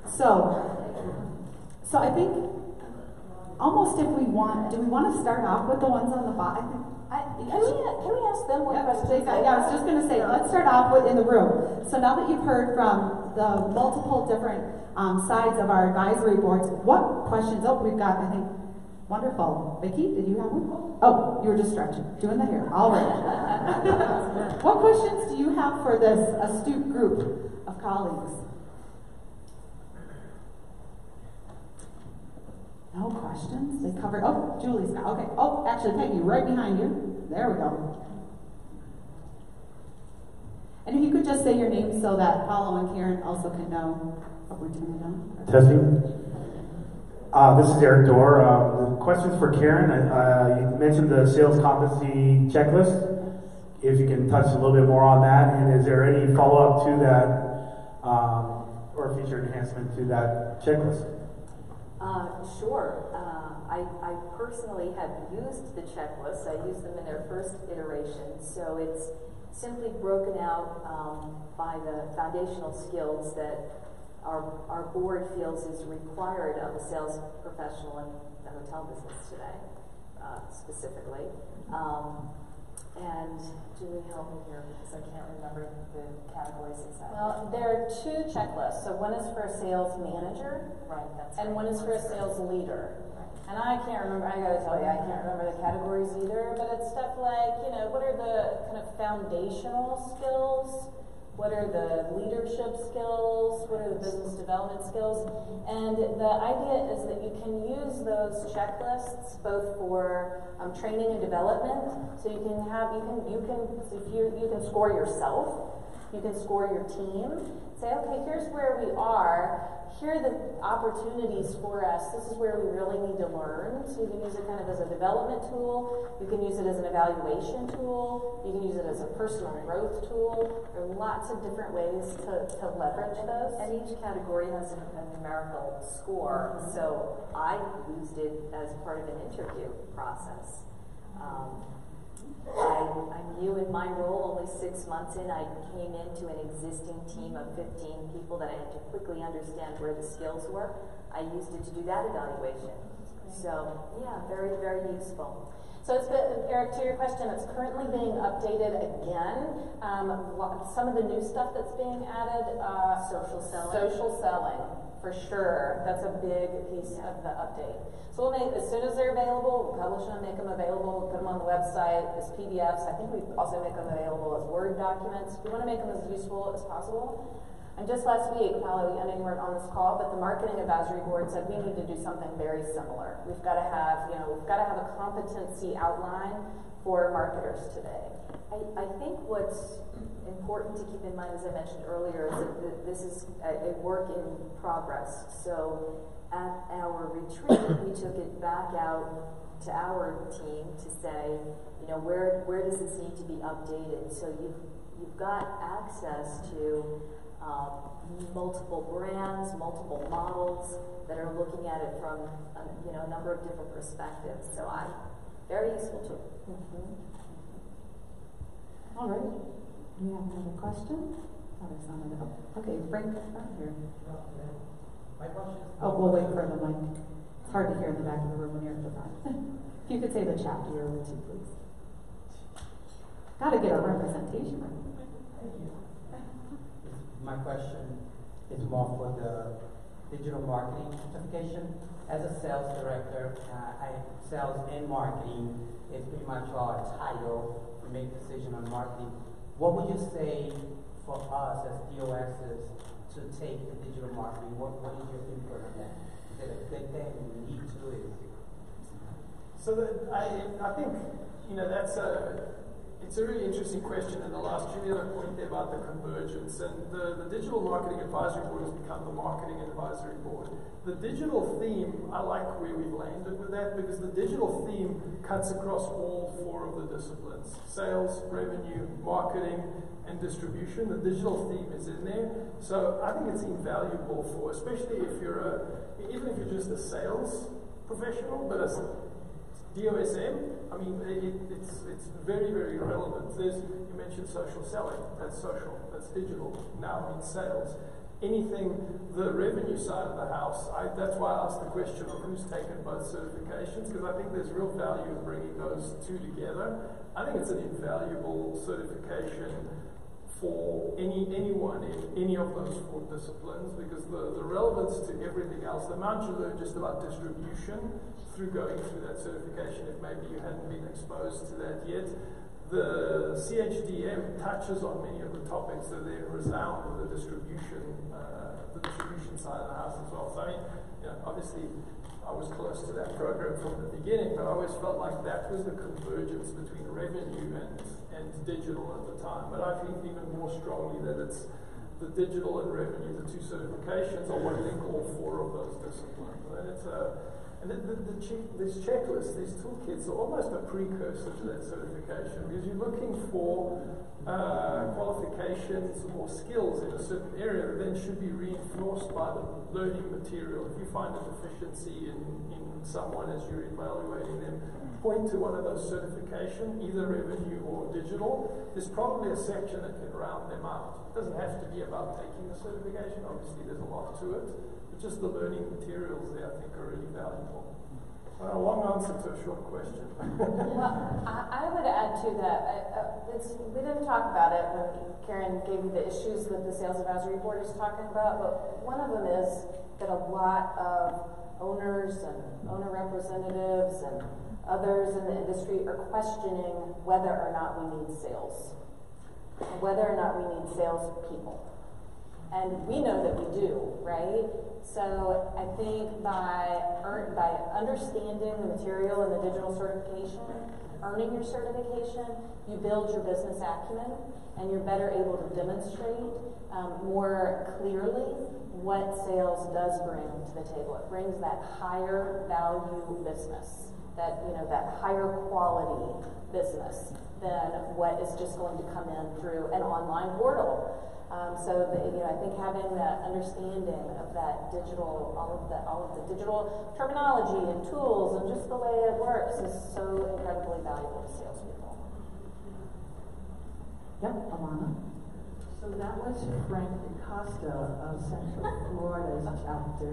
So I think almost do we want to start off with the ones on the bottom? Can we ask them what questions? I was just going to say, let's start off in the room. So now that you've heard from the multiple different sides of our advisory boards, what questions? Oh, we've got, I think, wonderful. Vicki, did you have one? Oh, you were just stretching, doing the hair. All right. What questions do you have for this astute group of colleagues? No questions? They covered. Oh, Julie's got. Okay. Oh, actually, Peggy, right behind you. There we go. And if you could just say your name so that Paulo and Karen also can know what we're doing now. Testing. This is Eric Dorr. The question's for Karen. You mentioned the sales competency checklist. If you can touch a little bit more on that, and is there any follow-up to that, or feature enhancement to that checklist? Sure. I personally have used the checklist. I used them in their first iteration. So it's simply broken out by the foundational skills that our board feels is required of a sales professional in the hotel business today, specifically. And Julie, help me here because I can't remember the categories exactly. Well, there are two checklists. So one is for a sales manager, Right, that's and right. one is for a sales leader. Right. And I can't remember, I gotta tell you, I can't remember the categories either, but it's stuff like, what are the kind of foundational skills? What are the leadership skills? What are the business development skills? And the idea is that you can use those checklists both for training and development. So you can score yourself, you can score your team. Say, okay, here's where we are. Here are the opportunities for us. This is where we really need to learn. So you can use it kind of as a development tool. You can use it as an evaluation tool. You can use it as a personal growth tool. There are lots of different ways to leverage those. And each category has a numerical score. So I used it as part of an interview process. I'm new in my role, only 6 months in. I came into an existing team of 15 people that I had to quickly understand where the skills were. I used it to do that evaluation. So, yeah, very, very useful. So it's been, Eric, to your question, it's currently being updated again. Some of the new stuff that's being added, Social selling. Social selling, for sure. That's a big piece of the update. So we'll make, as soon as they're available, we'll publish them, make them available, we'll put them on the website as PDFs. I think we also make them available as Word documents. We want to make them as useful as possible. And just last week, Paulo, I know you weren't on this call, but the Marketing Advisory Board said we need to do something very similar. We've got to have, we've got to have a competency outline for marketers today. I think what's important to keep in mind, as I mentioned earlier, is that this is a work in progress. So at our retreat, we took it back out to our team to say, where does this need to be updated? So you've got access to multiple brands, multiple models that are looking at it from a number of different perspectives. So very useful tool. Mm-hmm. All right. Do we have another question? Okay, Frank, right here. Oh, we'll wait for the mic. It's hard to hear in the back of the room when you're at the front. If you could say the chapter you're with, please. Gotta get a representation. My question is more for the digital marketing certification. As a sales director, sales and marketing is pretty much our title. We make decision on marketing. What would you say for us as DOSs to take the digital marketing? What is your input on that? Is it a good thing? Do we need to? So I think, it's a really interesting question. In the last Juliana point there about the convergence, and the Digital Marketing Advisory Board has become the Marketing Advisory Board. The digital theme, I like where we've landed with that, because the digital theme cuts across all 4 of the disciplines: sales, revenue, marketing, and distribution. The digital theme is in there. So I think it's invaluable for, especially if even if you're just a sales professional, but as DOSM, I mean, it's very, very relevant. You mentioned social selling. That's social. That's digital. Now in sales. Anything, the revenue side of the house, that's why I asked the question of who's taken both certifications, because I think there's real value in bringing those 2 together. I think it's an invaluable certification for anyone in any of those 4 disciplines, because the relevance to everything else, the amount you learn just about distribution through going through that certification, if maybe you hadn't been exposed to that yet. The CHDM touches on many of the topics that then resound with the distribution side of the house as well. So I mean, obviously I was close to that program from the beginning, but I always felt like that was the convergence between revenue and digital at the time. But I think even more strongly that it's the digital and revenue, the 2 certifications, are what link all 4 of those disciplines. And it's these checklists, these toolkits are almost a precursor to that certification, because you're looking for qualifications or skills in a certain area that then should be reinforced by the learning material. If you find a deficiency in someone as you're evaluating them, point to one of those certifications, either revenue or digital. There's probably a section that can round them out. It doesn't have to be about taking the certification. Obviously, there's a lot to it. Just the learning materials there, I think, are really valuable. A long answer to a short question. Well, I would add to that. We didn't talk about it when Karen gave me the issues that the Sales Advisory Board is talking about, but one of them is that a lot of owners and owner representatives and others in the industry are questioning whether or not we need sales, whether or not we need salespeople. And we know that we do, right? So I think by understanding the material and the digital certification, earning your certification, you build your business acumen, and you're better able to demonstrate more clearly what sales does bring to the table. It brings that higher value business, that higher quality business than what is just going to come in through an online portal. I think having that understanding of that digital, all of the digital terminology and tools and just the way it works is so incredibly valuable to salespeople. Yep, Alana. So that was Frank DaCosta of Central Florida's chapter.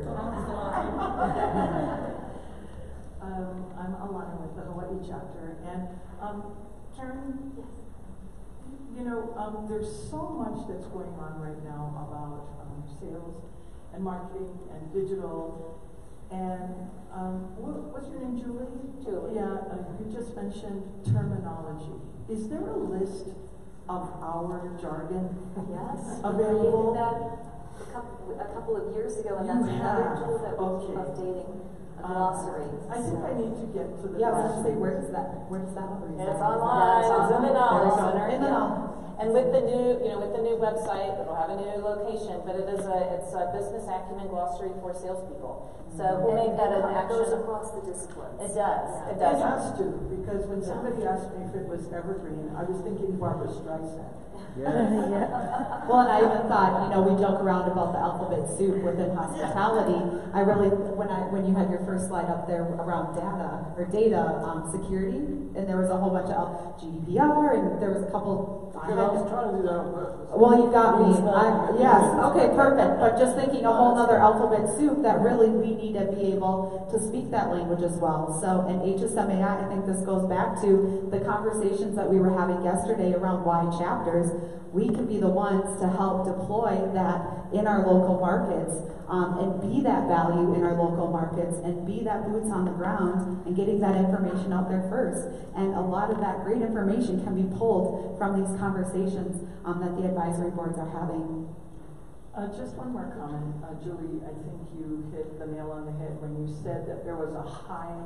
I'm Alana with the Hawaii chapter, and Karen. Yes. There's so much that's going on right now about sales and marketing and digital. And what's your name, Julie? Julie. Yeah, you just mentioned terminology. Is there a list of our jargon available? We did that a couple of years ago, and that's another tool that we're updating. Glossary. I think I need to get to the glossary. Where does that one It's online. It's in the Knowledge Center. And with the new website, it'll have a new location, but it's a business acumen glossary for salespeople. So we'll make that an action. It goes across the disciplines. It does. It has to, because when somebody asked me if it was evergreen, I was thinking Barbara Streisand. Well, and I even thought, you know, we joke around about the alphabet soup within hospitality. I really, when you had your first slide up there around data security, and there was a whole bunch of GDPR, and there was a couple. I was trying to do that on purpose. Well, you got me. Yes, okay, perfect. But just thinking a whole other alphabet soup that really we need to be able to speak that language as well. So, and HSMAI, I think this goes back to the conversations that we were having yesterday around why chapters. We can be the ones to help deploy that in our local markets, and be that value in our local markets, and be that boots on the ground, and getting that information out there first. And a lot of that great information can be pulled from these conversations that the advisory boards are having. Just one more comment. Julie, I think you hit the nail on the head when you said that there was a high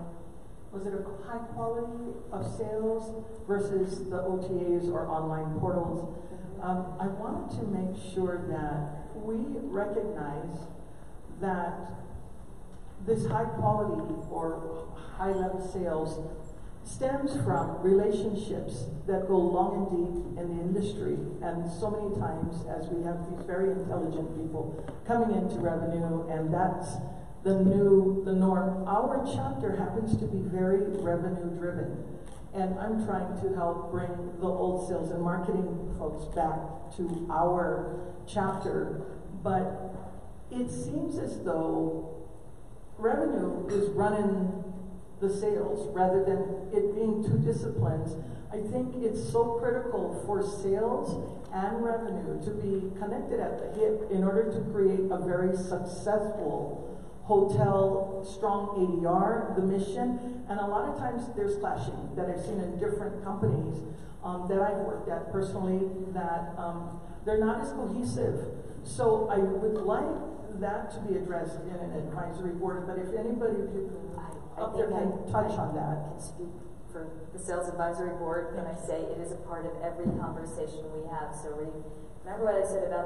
quality of sales versus the OTAs or online portals. I wanted to make sure that we recognize that this high quality or high level sales stems from relationships that go long and deep in the industry. And so many times, as we have these very intelligent people coming into revenue, and that's the norm. Our chapter happens to be very revenue driven. And I'm trying to help bring the old sales and marketing folks back to our chapter. But it seems as though revenue is running the sales rather than it being two disciplines. I think it's so critical for sales and revenue to be connected at the hip in order to create a very successful hotel, strong ADR, the mission, and a lot of times there's clashing that I've seen in different companies that I've worked at personally, that they're not as cohesive. So I would like that to be addressed in an advisory board, but if anybody up there can touch on that. I can speak for the sales advisory board when I say it is a part of every conversation we have. So remember what I said about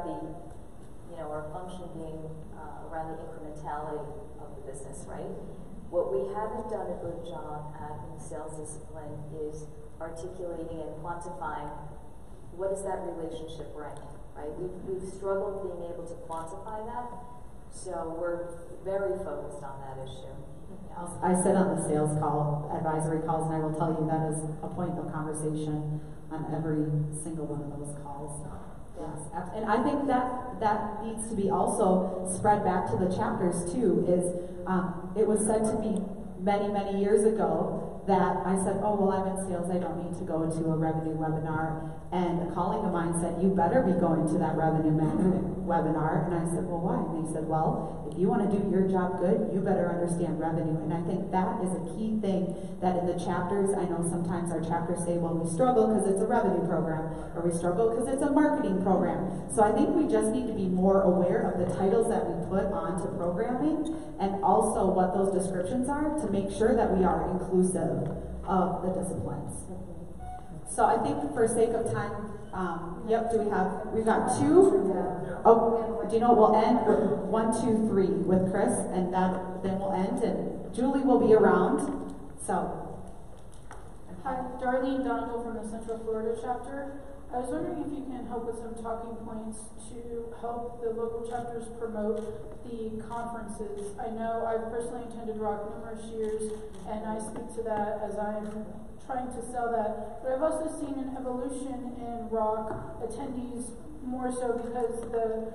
our function being around the incrementality of the business, right? What we haven't done a good job at in the sales discipline is articulating and quantifying what is that relationship right? We've struggled being able to quantify that, so we're very focused on that issue. I sit on the sales advisory calls, and I will tell you that is a point of conversation on every single one of those calls. Yes, and I think that needs to be also spread back to the chapters too. It was said to me many, many years ago that I said, oh, well, I'm in sales, I don't need to go to a revenue webinar. And a colleague of mine said, you better be going to that revenue webinar. And I said, well, why? And they said, well, if you want to do your job good, you better understand revenue. And I think that is a key thing that in the chapters, I know sometimes our chapters say, well, we struggle because it's a revenue program, or we struggle because it's a marketing program. So I think we just need to be more aware of the titles that we put onto programming, and also what those descriptions are, to make sure that we are inclusive of the disciplines. So I think for sake of time, we've got two. Oh, do you know what, we'll end with 1, 2, 3 with Chris, and then we'll end, and Julie will be around. So. Hi, Darlene Dondal from the Central Florida chapter. I was wondering if you can help with some talking points to help the local chapters promote the conferences. I know I've personally attended ROC numerous years, and I speak to that as I'm trying to sell that. But I've also seen an evolution in ROC attendees, more so because the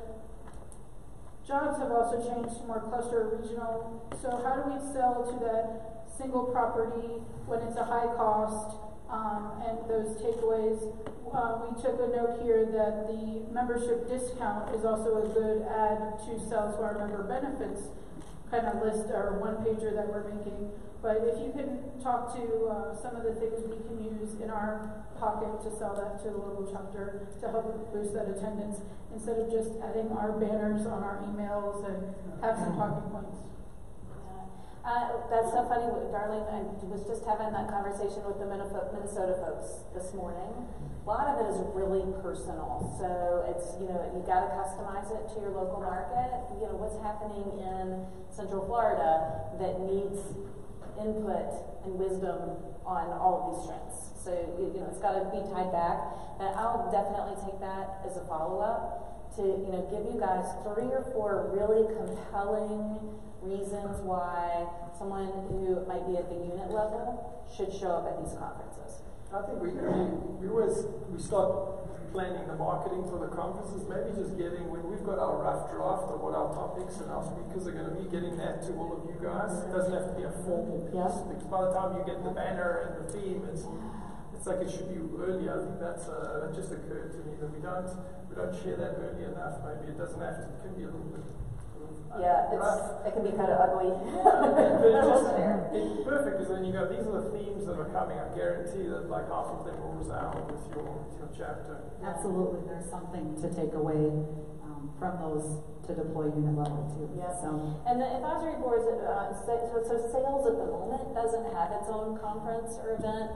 jobs have also changed to more cluster regional. So how do we sell to that single property when it's a high cost? And those takeaways, we took a note here that the membership discount is also a good add to sell to our member benefits kind of list or one pager that we're making. But if you can talk to some of the things we can use in our pocket to sell that to the local chapter to help boost that attendance, instead of just adding our banners on our emails and have some talking points. That's so funny, Darlene. I was just having that conversation with the Minnesota folks this morning. A lot of it is really personal. So it's, you got to customize it to your local market. What's happening in Central Florida that needs input and wisdom on all of these trends. So, you know, it's got to be tied back. And I'll definitely take that as a follow-up to, you know, give you guys 3 or 4 really compelling reasons why someone who might be at the unit level should show up at these conferences. I think we start planning the marketing for the conferences, maybe just when we've got our rough draft of what our topics and our speakers are going to be, getting that to all of you guys. It doesn't have to be a formal piece, because by the time you get the banner and the theme, it's like it should be early. I think that just occurred to me that we don't share that early enough. Maybe it doesn't have to. It can be a little bit. Yeah, it can be kind of ugly. It's perfect, because then you go, these are the themes that are coming. I guarantee that like half of them will resound with your chapter. Absolutely, there's something to take away from those to deploy unit level too. Yes. So. And the advisory boards, so sales at the moment doesn't have its own conference or event.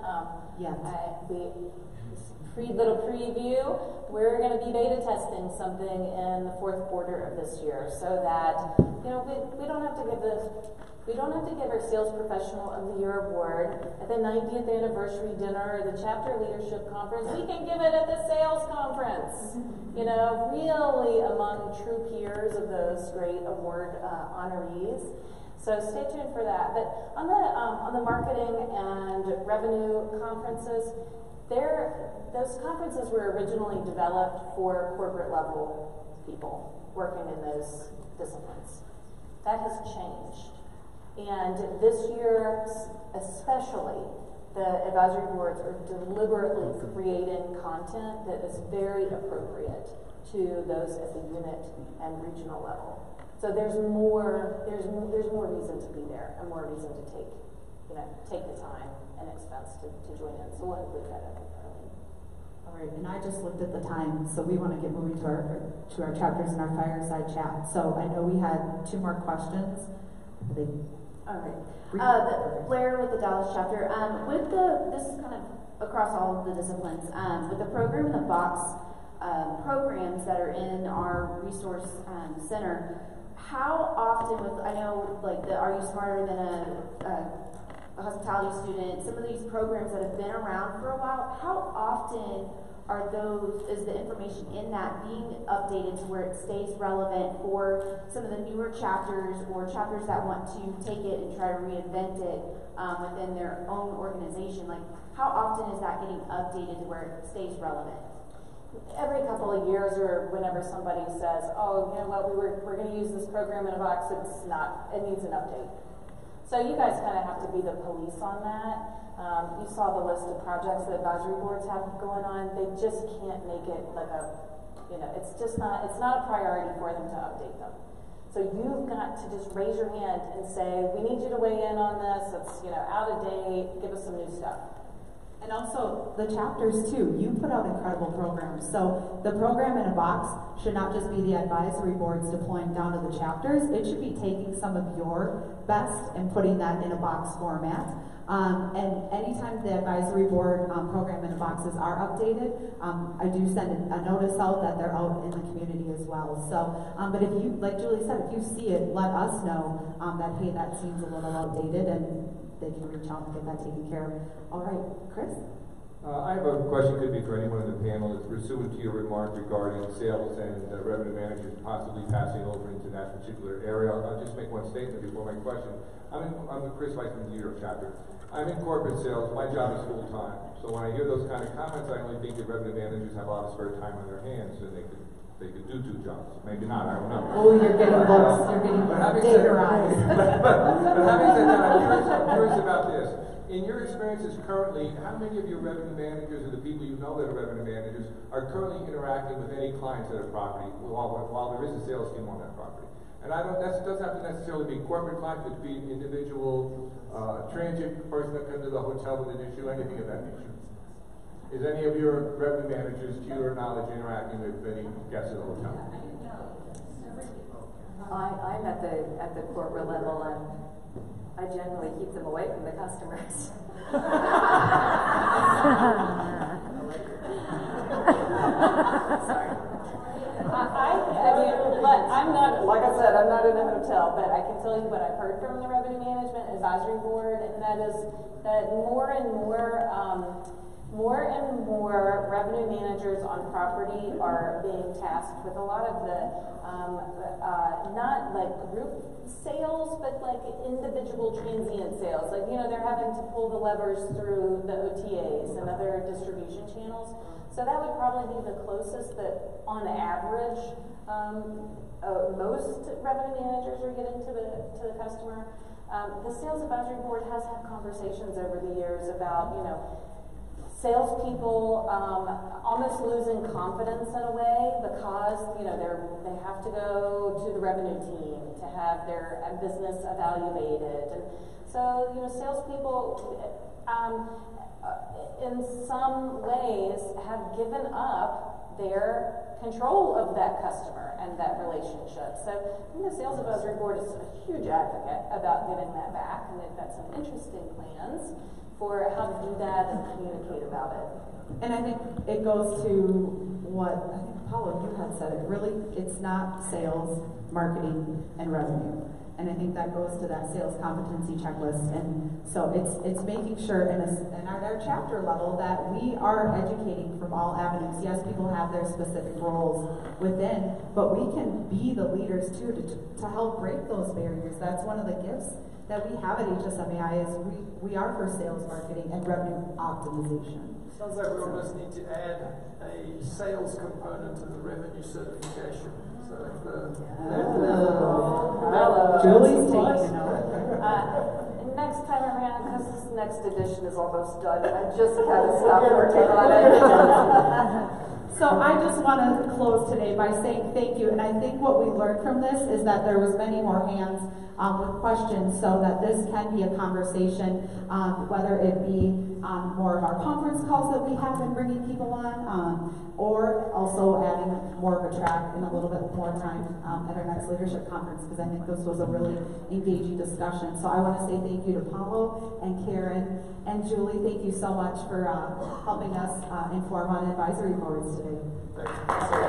Little preview, we're going to be beta testing something in the 4th quarter of this year, so that, you know, we don't have to give our Sales Professional of the Year award at the 90th anniversary dinner or the chapter leadership conference. We can give it at the sales conference, you know, really among true peers of those great award honorees. So stay tuned for that. But on the marketing and revenue conferences, those conferences were originally developed for corporate level people working in those disciplines. That has changed. And this year, especially, the advisory boards are deliberately creating content that is very appropriate to those at the unit and regional level. So there's more reason to be there and more reason to take the time and expense to join in. So we'll include that in. All right, and I just looked at the time, so we want to get moving to our chapters and our fireside chat. So I know we had 2 more questions. All right. Blair with the Dallas chapter. This is kind of across all of the disciplines. With the program in the box programs that are in our resource center, how often I know like the Are You Smarter Than a hospitality student, some of these programs that have been around for a while, how often is the information in that being updated to where it stays relevant for some of the newer chapters or chapters that want to take it and try to reinvent it within their own organization? Like, how often is that getting updated to where it stays relevant? Every couple of years, or whenever somebody says, "Oh, you know what? We're going to use this program in a box. It needs an update." So you guys kind of have to be the police on that. You saw the list of projects that advisory boards have going on. They just can't make it like it's not a priority for them to update them. So you've got to just raise your hand and say, we need you to weigh in on this. It's, out of date. Give us some new stuff. And also the chapters too. You put out incredible programs. So the program in a box should not just be the advisory boards deploying down to the chapters. It should be taking some of your best and putting that in a box format. And anytime the advisory board program in a boxes are updated, I do send a notice out that they're out in the community as well. So, but if you, like Julie said, if you see it, let us know that, hey, that seems a little outdated, and they can reach out and get that taken care of. All right, Chris? I have a question, could be for anyone in the panel. It's pursuant to your remark regarding sales and revenue managers possibly passing over into that particular area. I'll just make one statement before my question. I'm Chris Weiss from the New York chapter. I'm in corporate sales. My job is full-time. So when I hear those kind of comments, I only think that revenue managers have a lot of spare time on their hands, so they could do 2 jobs. Maybe not, I don't know. Oh, you're getting books. You're getting datarized. But having said that, I'm curious about this. In your experiences currently, how many of your revenue managers or the people you know that are revenue managers are currently interacting with any clients at a property while there is a sales team on that property? And that doesn't have to necessarily be corporate clients, it could be individual transient person that comes to the hotel with an issue, anything of that nature. Is any of your revenue managers, to your knowledge, interacting with any guests at the hotel? I'm at the corporate level, and I generally keep them away from the customers. Sorry. I'm not, like I said, I'm not in a hotel, but I can tell you what I've heard from the Revenue Management Advisory Board, and that is that more and more More and more revenue managers on property are being tasked with a lot of the, not like group sales, but like individual transient sales. Like, you know, they're having to pull the levers through the OTAs and other distribution channels. So that would probably be the closest that, on average, most revenue managers are getting to the customer. The Sales Advisory Board has had conversations over the years about, you know, salespeople almost losing confidence in a way because, you know, they have to go to the revenue team to have their business evaluated. And so, you know, salespeople in some ways have given up their control of that customer and that relationship. So I think the Sales Advisory Board is a huge advocate about getting that back, and they've got some interesting plans for how to do that and communicate about it. And I think it goes to what I think Paulo, you had said it. Really, it's not sales, marketing, and revenue. And I think that goes to that sales competency checklist. And so it's making sure at our chapter level that we are educating from all avenues. Yes, people have their specific roles within, but we can be the leaders too to help break those barriers. That's one of the gifts that we have at HSMAI is we are for sales, marketing, and revenue optimization. Sounds like we almost need to add a sales component to the revenue certification. So Julie's taking over. Next time around, because this next edition is almost done, I just kind of stopped working on it. So I just want to close today by saying thank you. And I think what we learned from this is that there was many more hands with questions, so that this can be a conversation, whether it be more of our conference calls that we have been bringing people on, or also adding more of a track in a little bit more time at our next leadership conference, because I think this was a really engaging discussion. So I want to say thank you to Paulo and Karen and Julie. Thank you so much for helping us inform on advisory boards today. Thanks.